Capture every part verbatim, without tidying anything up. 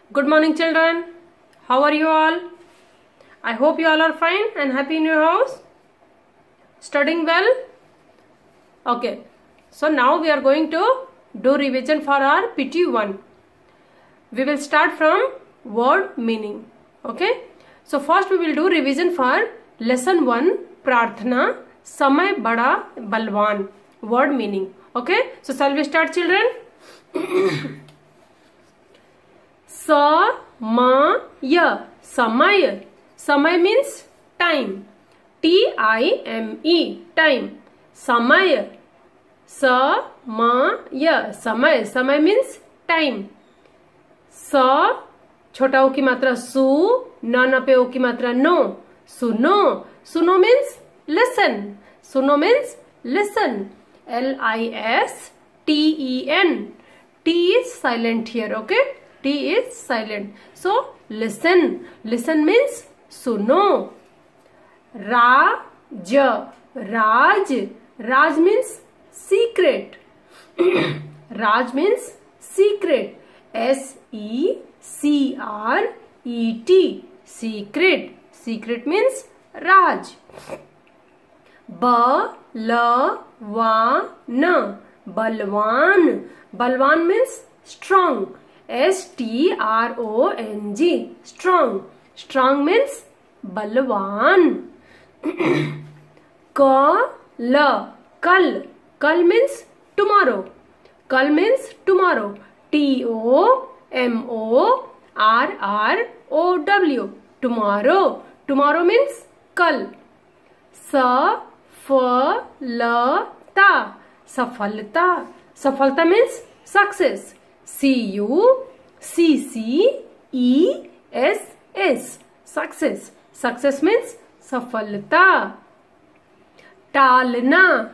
Good morning, children. How are you all? I hope you all are fine and happy in your house. Studying well? Okay. So now we are going to do revision for our P T one. We will start from word meaning. Okay. So first we will do revision for lesson one, Prarthana, Samay Bada Balwan, word meaning. Okay. So shall we start, children? Samaya, samay. Samay means time. T I M E, time. Samay. Samaya, samay. Samay means time. Sa, छोटा ओ की मात्रा सु, न न पे ओ की मात्रा no. सुनो. सुनो means listen. सुनो means listen. L I S T E N. T is silent here, okay? T is silent. So, listen. Listen means suno. Raj. Raj. Raj means secret. Raj means secret. S E C R E T. Secret. Secret means Raj. Ba-la-wa-na. Balwan. Balwan means strong. S T R O N G. Strong. Strong means balwan. Kal. Kal. Kal means tomorrow. Kal means tomorrow. T O M O R R O W. Tomorrow. Tomorrow means kal. Safalata. Safalta. Safalta means success. C U C C E S S. Success. Success means safalta. Talna.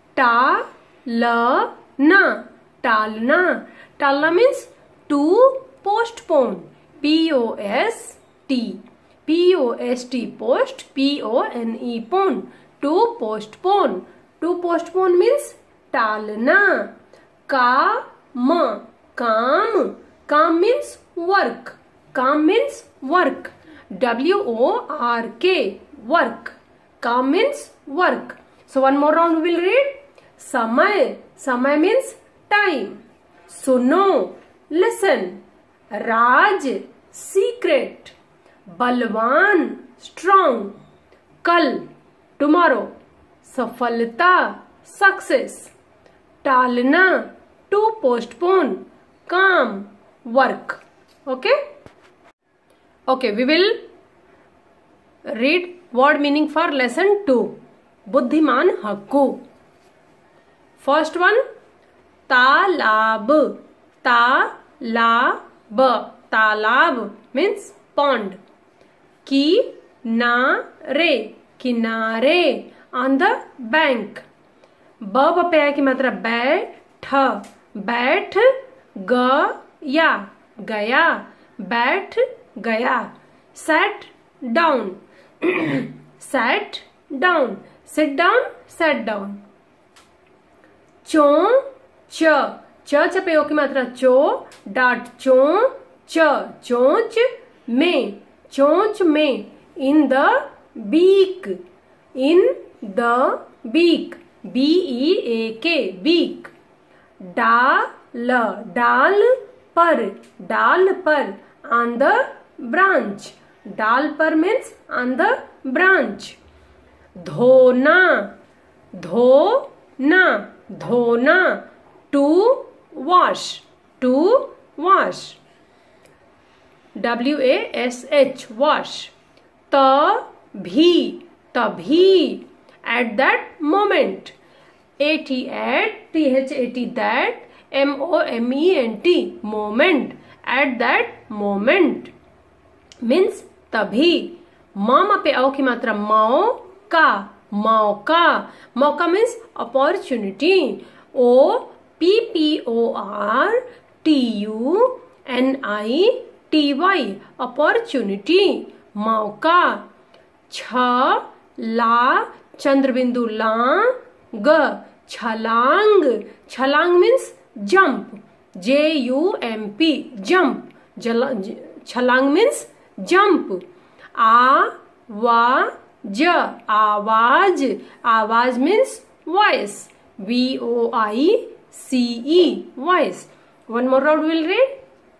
Ta-la-na. Talna. Talna means to postpone. P O S T. P O S T. Post. P O N E. Pone. To postpone. To postpone means talna. Ka-ma. Kam. Kam means work. Kam means work. W O R K. Work. Kam means work. So one more round we will read. Samay. Samay means time. Suno. Listen. Raj. Secret. Balwan. Strong. Kal. Tomorrow. Safalta. Success. Talna. To postpone. Calm. Work. Okay. Okay, we will read word meaning for lesson two. Buddhiman Hakku. First one, Talab. Talab. Talab means pond. Kinare. Kinare. On the bank. Ba पे की मात्रा बैठ. बैठ गया. गया. बैठ गया. Sat down. Sat down. Sit down. Sat down. चोंच. च च पे ओ की मात्रा चो. डाट चोंच. चोंच में. चोंच में. In the beak. In the beak. B E A K. Beak. डाल. डाल पर. डाल पर. On the branch. डाल पर means on the branch. धोना. धोना. धोना. To wash. To wash. W A S H. Wash. तभी. तभी. At that moment. A T at. T H A T that. M O M E N T. Moment. At that moment. Means तभी. मामा पे आओ की मात्रा माओ का. मौका. मौका means opportunity. O P P O R T U N I T Y. Opportunity. मौका. छ ला चंद्रबिंदु लांग. छलांग. छलांग means jump. J U M P. Jump. छलांग मीन्स जंप. आ वा ज आवाज. आवाज means voice. V O I C E voice. One more round we'll read.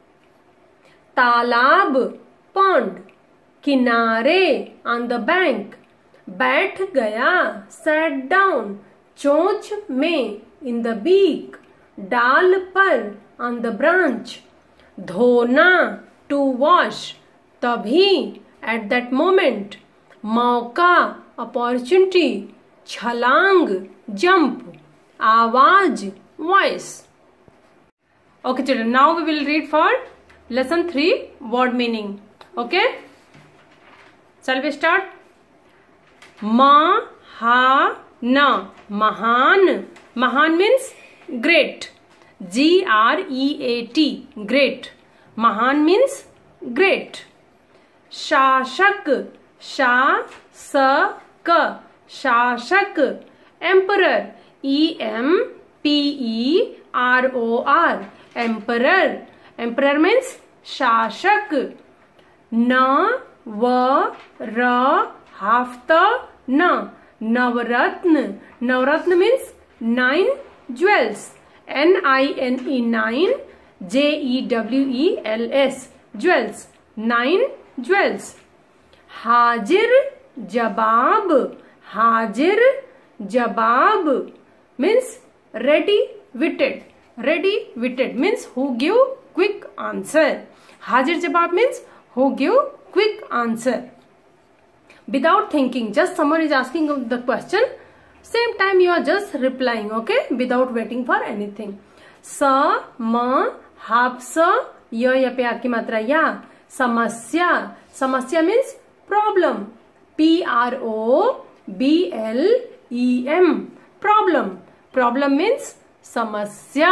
तालाब pond. किनारे on the bank. बैठ गया sat down. चोंच में in the beak. डाल पर on the branch. धोना to wash. तभी at that moment. मौका opportunity. छलांग jump. आवाज voice. Okay children, now we will read for lesson three word meaning. Okay, shall we start? Ma ha na mahan. Mahan means great. G R E A T great. Mahan means great. Shashak. Sha sa ka shashak. Emperor. E M P E R O R emperor. Emperor means shashak. Na va ra hafta na navratna. Navratna means nine jewels. N I N E nine. J E W E L S jewels. Nine jewels. Hajir jabab. Hajir jabab means ready witted. Ready witted means who give quick answer. Hajir jawab means who give quick answer without thinking. Just someone is asking the question, same time you are just replying. Okay, without waiting for anything. Sa ma hapsa ya ya pe आपकी मात्रा या. समस्या. समस्या means problem. P R O B L E M problem. Problem means समस्या.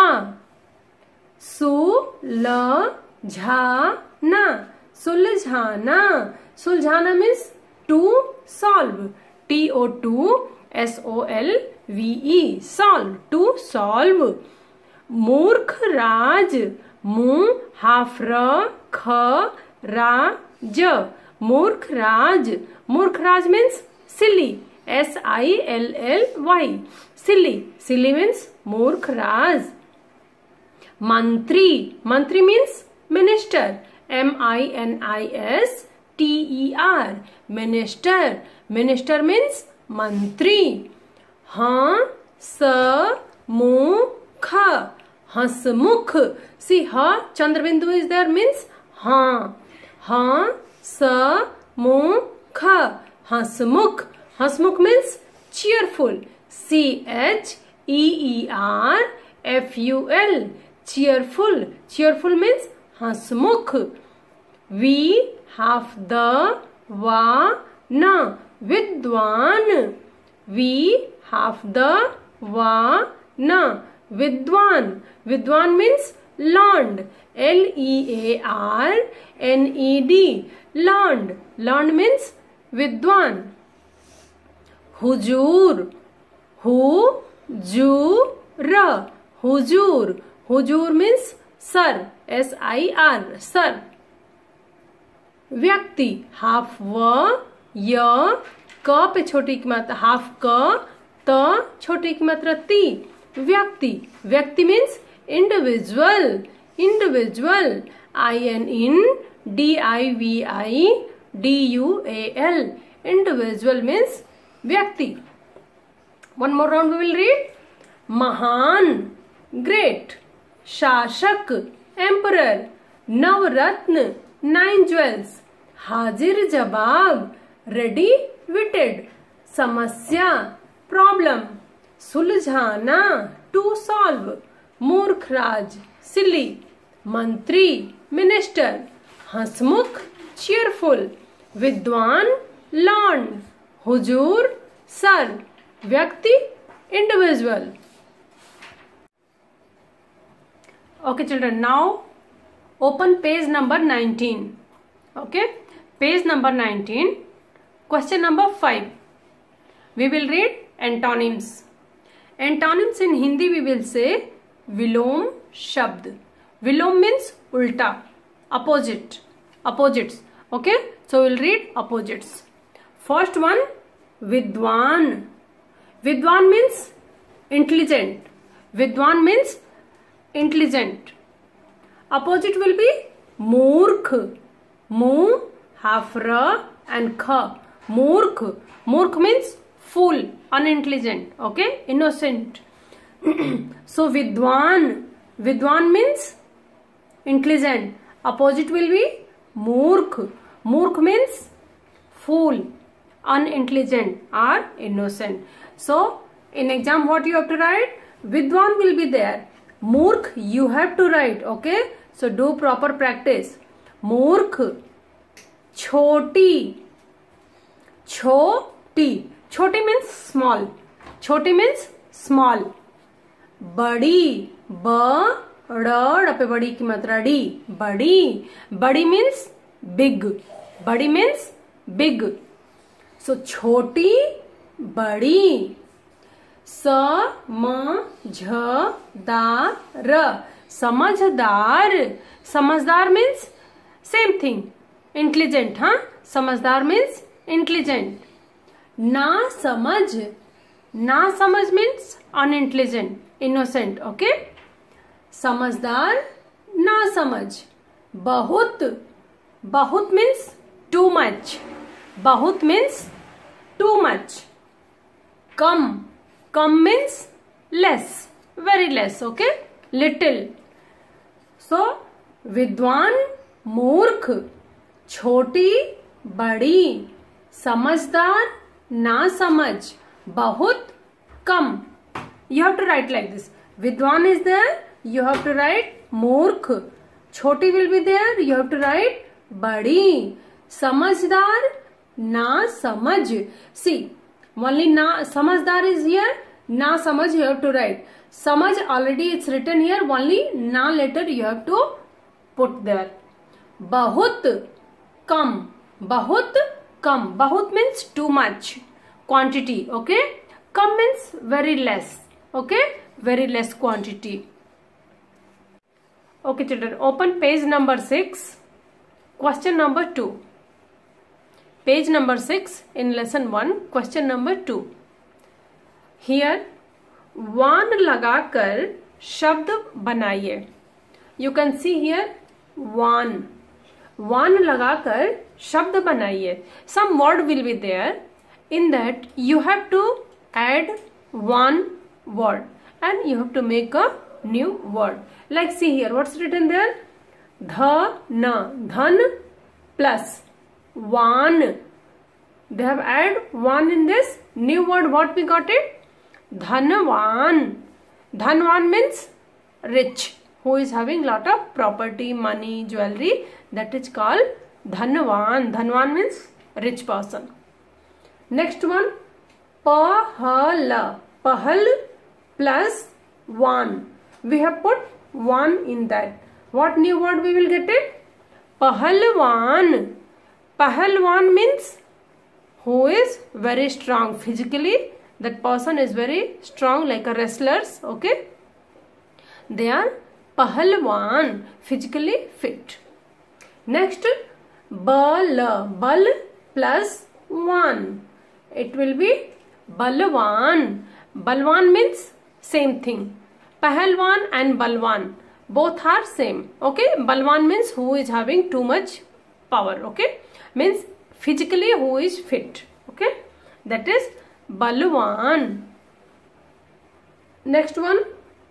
सुलझाना. सुलझाना. सुलझाना means to solve. T O two S O L V E solve. To solve. मूर्ख राज. मुंह हाफ र ख रा ज. मूर्ख राज. मूर्ख राज means silly. S I L L Y silly. Silly means मूर्ख राज. मंत्री. मंत्री means minister. M I N I S T E R minister. Minister means मंत्री. हाँ स मु ख हंसमुख. See ha चंद्र बिंदु is there means हाँ. हाँ स मु ख हंसमुख. हंसमुख means cheerful. C H E E R F U L cheerful. Cheerful means Hansmukh. We have the va na विद्वान. We have the va na विद्वान. विद्वान means learned. L E A R N E D learned. Learned means विद्वान. हुजूर. Who जू र हुजूर. हुजूर means sir. S I R sir. व्यक्ति. Half व य क पे छोटी की मात्रा हाफ क त छोटी की मात्रा ती. व्यक्ति. व्यक्ति means individual. Individual. I N in D I V I D U A L individual means व्यक्ति. One more round we will read. महान great. शासक emperor. नवरत्न nine jewels. हाजिर जवाब ready witted. समस्या problem. सुलझाना to solve. मूर्ख राज silly. मंत्री minister. हंसमुख cheerful. विद्वान learned. हुजूर सर. व्यक्ति individual. Okay children, now open page number nineteen. Okay, page number nineteen, question number five. We will read antonyms. Antonyms in Hindi we will say विलोम शब्द. विलोम means उल्टा. opposite, opposites. Okay, so we'll read opposites. First one, Vidwan. Vidwan means intelligent. Vidwan means intelligent. Opposite will be Murkh. Mu, half ra and kha. Murkh. Murkh means fool, unintelligent. Okay, innocent. So Vidwan. Vidwan means intelligent. Opposite will be Murkh. Murkh means fool, unintelligent or innocent. So in exam what you have to write? Vidwan will be there. Murkh you have to write. Okay, so do proper practice. Murkh. Choti. Choti. Choti means small. Choti means small. Badi. Ba ra pe badi ki matra di. Badi. Badi means big. Badi means big. So choti, badi. Sa ma jha da ra. Samajhdar. Samajdar means same thing. Intelligent, huh? Samajdar means intelligent. Na samaj. Na samaj means unintelligent, innocent. Okay. Samajdar, na samaj. Bahut. Bahut means too much. Bahut means too much. Kam. Kam means less. Very less. Okay. Little. So, Vidwan, Murkh, Choti, Badi, Samajdar, Na Samaj, Bahut, Kam. You have to write like this. Vidwan is there. You have to write Murkh. Choti will be there. You have to write Badi. Samajdar, Na Samaj. See, only Na Samajdar is here. Na Samaj you have to write. Samaj already it's written here. Only Na letter you have to put there. Bahut, kam. Bahut, kam. Bahut means too much. Quantity. Okay. Kam means very less. Okay. Very less quantity. Okay children. Open page number six. Question number two. Page number six in lesson one. Question number two. Here, वान लगाकर शब्द बनाइए. You can see here वान. वान लगाकर शब्द बनाइए. Some word will be there. In that you have to add one word and you have to make a new word. Like see here, what's written there? Dha na. Dhan plus one. They have added one in this new word. What we got it? Dhanvan. Dhanvan means rich, who is having lot of property, money, jewelry. That is called Dhanvan. Dhanvan means rich person. Next one, Pahala. Pahal plus one. We have put one in that. What new word we will get it? Pahalwan. Pahalwan means who is very strong physically. That person is very strong, like a wrestlers. Okay, they are pahalwan, physically fit. Next, bal. Bal plus one. It will be balwan. Balwan means same thing. Pahalwan and balwan both are same. Okay, balwan means who is having too much power. Okay, means physically who is fit. Okay, that is Balwan. Next one,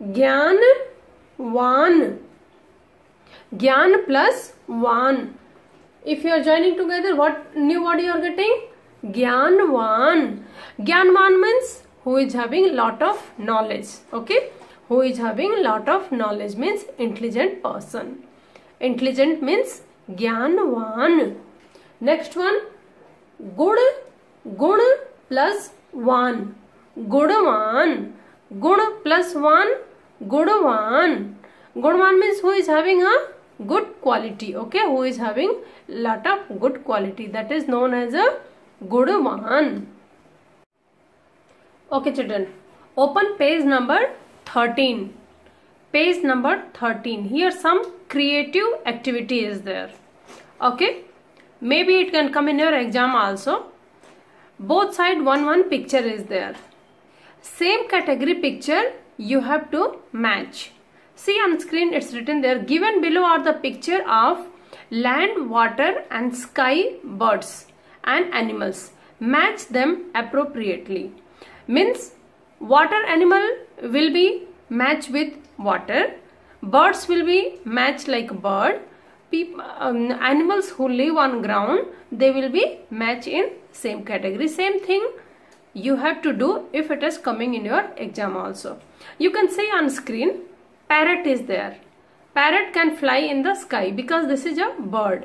Gyanwan. Gyan plus one. If you are joining together, what new word you are getting? Gyanwan. Gyanwan means who is having lot of knowledge. Okay, who is having lot of knowledge means intelligent person. Intelligent means Gyanwan. Next one, Gud. Gud plus one. Gudwan. Gud plus one. Gudwan. Gudwan means who is having a good quality. Okay, who is having lot of good quality. That is known as a Gudwan. Okay children, open page number thirteen. page number thirteen. Here some creative activity is there. Okay, maybe it can come in your exam also. Both side one one picture is there. Same category picture you have to match. See on screen it's written there, given below are the picture of land, water and sky, birds and animals. Match them appropriately. Means water animal will be matched with water, birds will be matched like bird, people, um, animals who live on ground, they will be matched in same category. Same thing you have to do if it is coming in your exam also. You can see on screen parrot is there. Parrot can fly in the sky because this is a bird.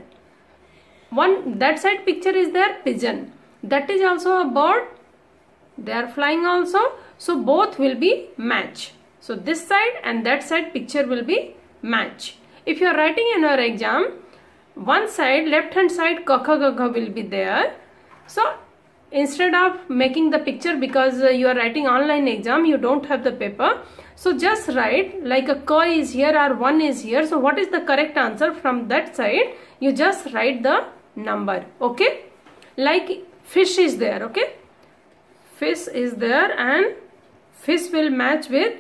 One that side picture is there, pigeon. That is also a bird. They are flying also. So both will be match. So this side and that side picture will be match. If you are writing in your exam, one side left hand side kakha gagha will be there. So instead of making the picture, because uh, you are writing online exam, you don't have the paper. So just write like a ka is here or one is here. So what is the correct answer from that side? You just write the number. Okay. Like fish is there. Okay. Fish is there and fish will match with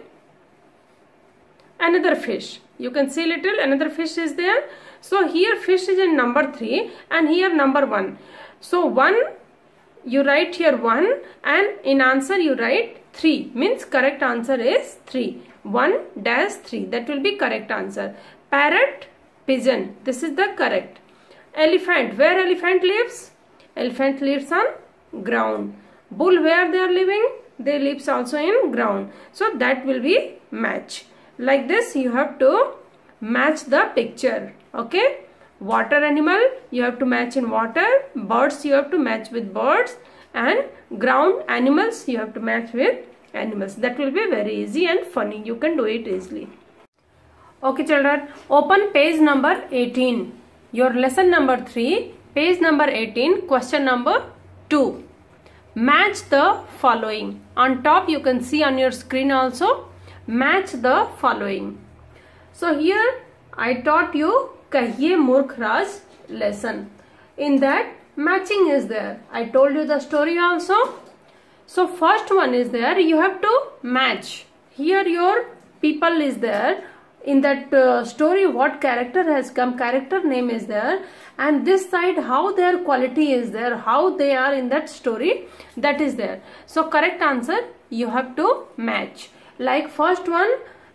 another fish. You can see little another fish is there. So here fish is in number three and here number one. So one you write here one and in answer you write three. Means correct answer is three. one dash three. That will be correct answer. Parrot, pigeon. This is the correct. Elephant. Where elephant lives? Elephant lives on ground. Bull, where they are living? They lives also in ground. So that will be match. Like this you have to match the picture. Okay. Water animal you have to match in water. Birds you have to match with birds. And ground animals you have to match with animals. That will be very easy and funny. You can do it easily. Okay children. Open page number eighteen. Your lesson number three. Page number eighteen. Question number two. Match the following. On top you can see on your screen also. Match the following. So here I taught you Kahiye Murkh Raj lesson. In that matching is there. I told you the story also. So first one is there. You have to match. Here your people is there. In that uh, story what character has come, character name is there. And this side how their quality is there, how they are in that story, that is there. So correct answer you have to match. Like first one,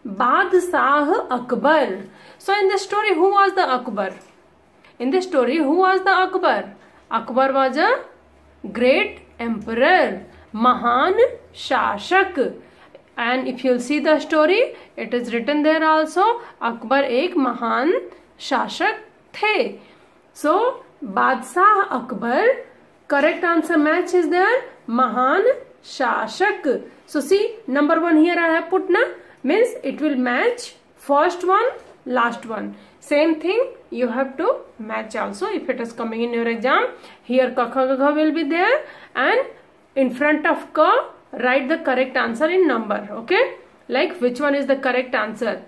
Badshah Akbar. So in the story who was the Akbar? In the story who was the Akbar? Akbar was a great emperor, Mahan Shashak. And if you'll see the story, it is written there also, Akbar ek Mahan Shashak the. So Badshah Akbar, correct answer match is there, Mahan Shashak. So see, number one here I have put na, means it will match first one, last one. Same thing you have to match also if it is coming in your exam. Here kakha gagha will be there and in front of ka write the correct answer in number. Okay, like which one is the correct answer.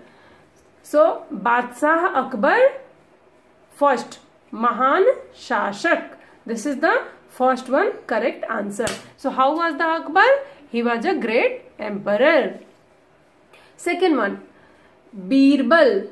So Badshah Akbar first, Mahan Shashak. This is the first one correct answer. So how was the Akbar? He was a great emperor. Second one, Birbal.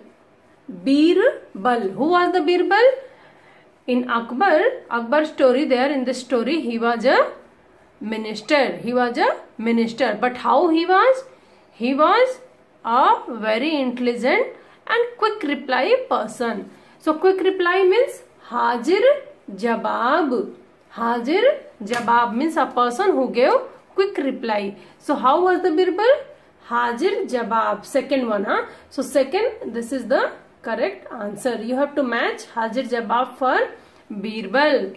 Birbal. Who was the Birbal? In Akbar, Akbar story there, in this story he was a minister. He was a minister. But how he was? He was a very intelligent and quick reply person. So quick reply means Hajir Jawab. Hajir Jawab means a person who gave quick reply. So how was the Birbal? Hajir Jawab. Second one, huh? So second, this is the correct answer. You have to match Hajir Jawab for Birbal.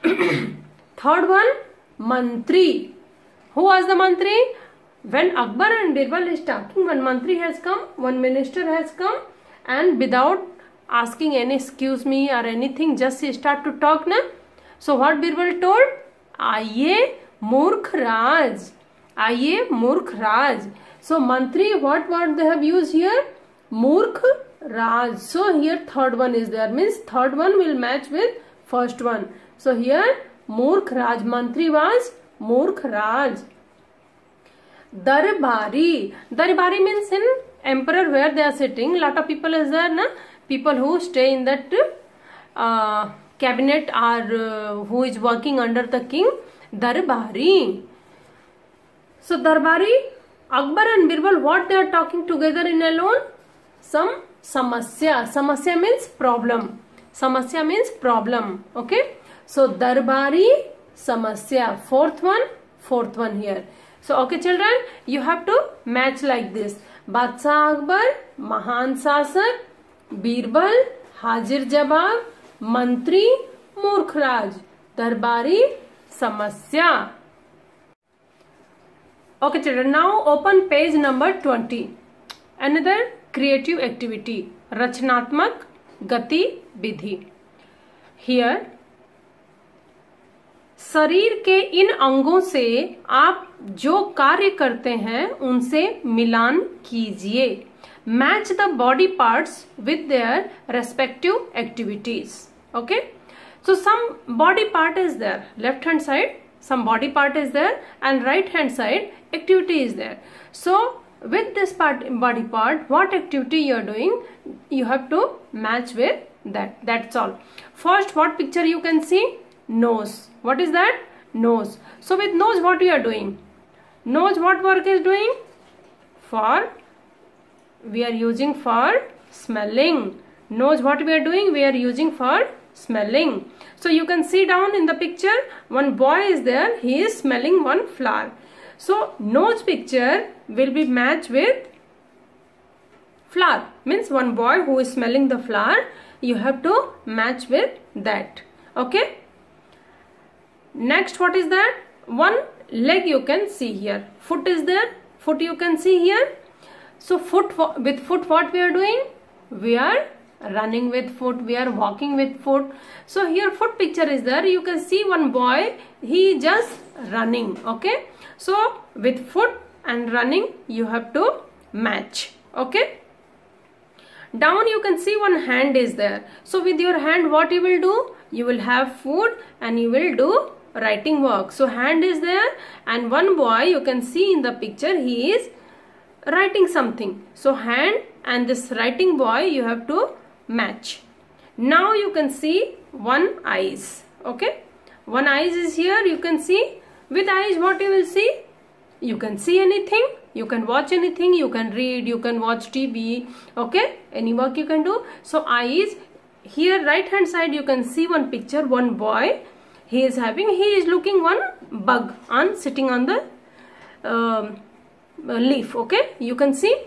Third one, Mantri. Who was the Mantri? When Akbar and Birbal is talking, one Mantri has come, one minister has come, and without asking any excuse me or anything, just he start to talk na. So what Birbal told? Aye Murkh Raj. Aye Murkh Raj. So Mantri, what word they have used here? मूर्ख राज. So here third one is there, means third one will match with first one. So here मूर्ख राज, मंत्री was मूर्ख राज. दरबारी, दरबारी means in emperor where they are sitting, lot of people is there na, people who stay in that uh, cabinet or uh, who is working under the king. Darbari. So Darbari, Akbar and Birbal, what they are talking together in alone? Some samasya. Samasya means problem. Samasya means problem. Okay. So Darbari, samasya. Fourth one, fourth one here. So okay children, you have to match like this. Badshah Akbar, Mahan Sasak, Birbal, Hajir Jawab, Mantri, Murkh Raj. Darbari, samasya. Okay children, now open page number twenty. Another creative activity, Rachnatmak Gati Vidhi. Here, शरीर के इन अंगों से आप जो कार्य करते हैं उनसे मिलान कीजिए. Match the body parts with their respective activities. Okay, so some body part is there, left hand side some body part is there and right hand side activity is there. So with this part, body part, what activity you are doing, you have to match with that. That's all. First, what picture you can see? Nose. What is that? Nose. So with nose, what you are doing? Nose, what work is doing? For, we are using for smelling. Nose, what we are doing? We are using for smelling. So you can see down in the picture, one boy is there, he is smelling one flower. So nose picture will be matched with flower, means one boy who is smelling the flower, you have to match with that. Okay. Next, what is that? One leg you can see here, foot is there, foot you can see here. So foot, with foot what we are doing? We are running with foot, we are walking with foot. So here foot picture is there, you can see one boy, he just running. Okay, so with foot and running you have to match. Okay, down you can see one hand is there. So with your hand what you will do? You will have food and you will do writing work. So hand is there and one boy you can see in the picture, he is writing something. So hand and this writing boy you have to match. Now you can see one eyes. Okay, one eyes is here, you can see. With eyes what you will see? You can see anything, you can watch anything, you can read, you can watch T V. Okay, any work you can do. So eyes, here right hand side you can see one picture, one boy, he is having, he is looking one bug on sitting on the um, leaf. Okay, you can see.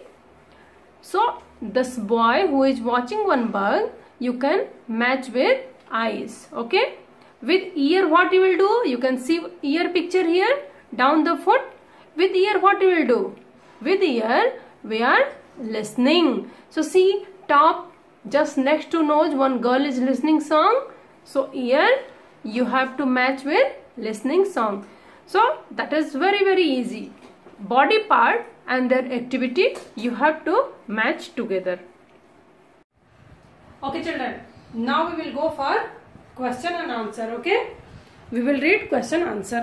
So this boy who is watching one bug, you can match with eyes. Okay, with ear what you will do? You can see ear picture here, down the foot. With ear what you will do? With ear we are listening. So see top just next to nose, one girl is listening song. So ear you have to match with listening song. So that is very very easy. Body part and their activity you have to match together. Okay children, now we will go for question and answer. Okay, we will read question answer.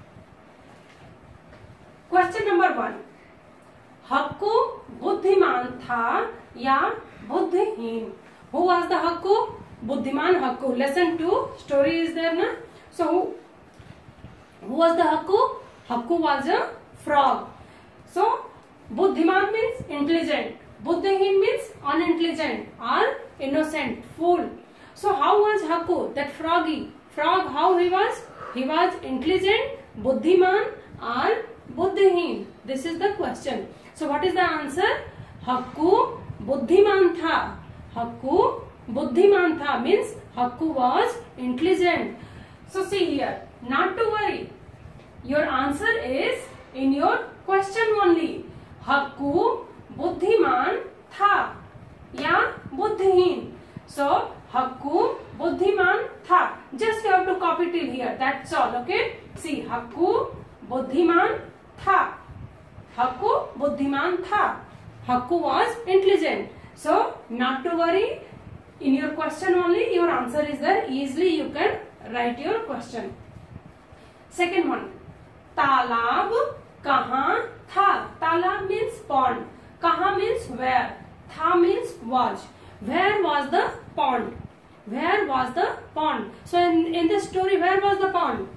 Question number one, Hakku बुद्धिमान था या बुद्धिहीन? Who was the Hakku? बुद्धिमान Hakku. Lesson two story is there na? So who, who was the Hakku? Hakku was a frog. So buddhiman means intelligent, buddhihin means unintelligent or innocent, fool. So how was Hakku, that froggy frog, how he was? He was intelligent, buddhiman or buddhihin? This is the question. So what is the answer? Hakku buddhiman tha. Hakku buddhiman tha means Hakku was intelligent. So see here, not to worry, your answer is in your question only. Hakku बुद्धिमान था या बुद्धिहीन? So Hakku बुद्धिमान था. Just you have to copy till here. That's all. Okay. See, Hakku बुद्धिमान था. हक्कू बुद्धिमान था. Hakku was intelligent. So not to worry, in your question only your answer is there. Easily you can write your question. Second one, तालाब कहाँ था? तालाब means pond, कहाँ means where, था means was. Where was the pond? Where was the pond? So in in the story, where was the pond?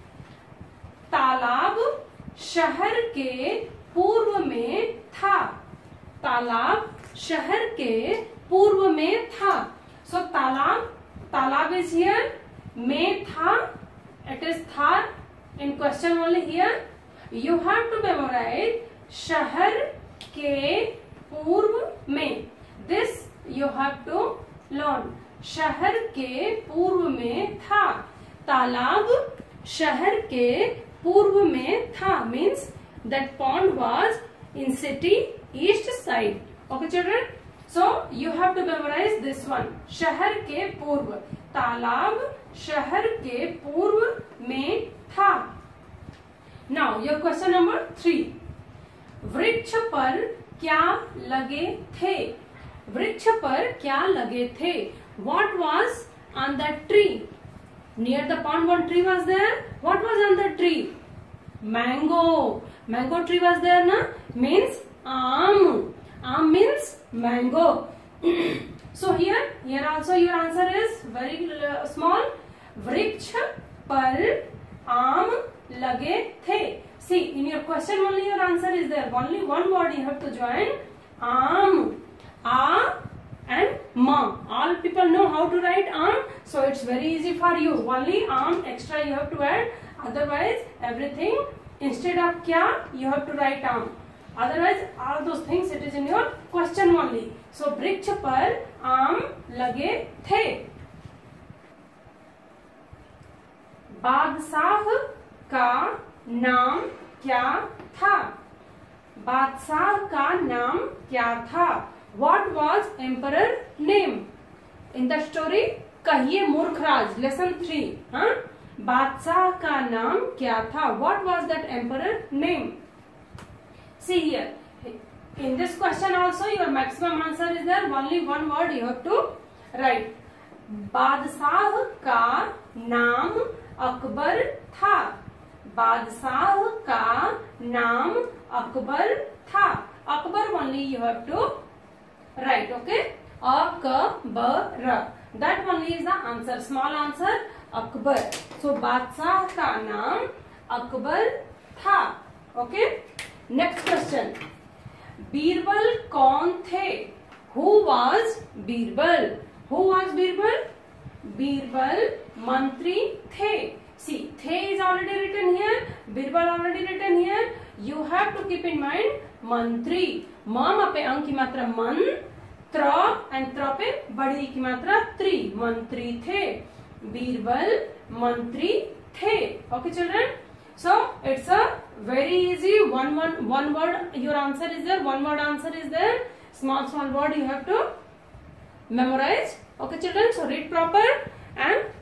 तालाब शहर के पूर्व में था. तालाब शहर के पूर्व में था. So तालाब, तालाब is here, में था, it is था in question only here. You have to memorize शहर के पूर्व में. This you have to learn. शहर के पूर्व में था. तालाब शहर के पूर्व में था means that pond was in city east side. Okay children, so you have to memorize this one. शहर के पूर्व, तालाब शहर के पूर्व में था. Now your question number three. वृक्ष पर क्या लगे थे? वृक्ष पर क्या लगे थे? What was on that tree? Near the pond one tree was there. What was on the tree? Mango. Mango tree was there na? Means aam. Aam means mango. So here, here also your answer is very uh, small. वृक्ष पर आम लगे थे. See, in your question only your answer is there. Only one word you have to join. Aam. A and ma. All people know how to write aam, so it's very easy for you. Only aam extra you have to add. Otherwise, everything instead of kya you have to write aam. Otherwise, all those things it is in your question only. So वृक्ष पर आम लगे थे. बादशाह का नाम क्या था? बादशाह का नाम क्या था? What was emperor name? In the story कहिए मूर्खराज lesson three. हाँ, बादशाह का नाम क्या था? What was that emperor name? See here. In this question also your maximum answer is there. Only one word you have to write. बादशाह का नाम अकबर था. बादशाह का नाम अकबर था. Akbar only you have to write. Okay. Akbar. That only is the answer. Small answer. Akbar. So बादशाह का नाम अकबर था. Okay. Next question. बीरबल कौन थे? Who was Birbal? Who was Birbal? Birbal मंत्री थे. See, थे is already written here. Birbal already written here. You have to keep in mind मंत्री. म पे अंक की मात्रा मन, त्र and त्र पे बड़ी की मात्रा त्रि. मंत्री थे. बीरबल मंत्री थे. Okay children. So it's a very easy one one one word. Your answer is there. One word answer is there. Small small word you have to memorize. Okay children. So read proper and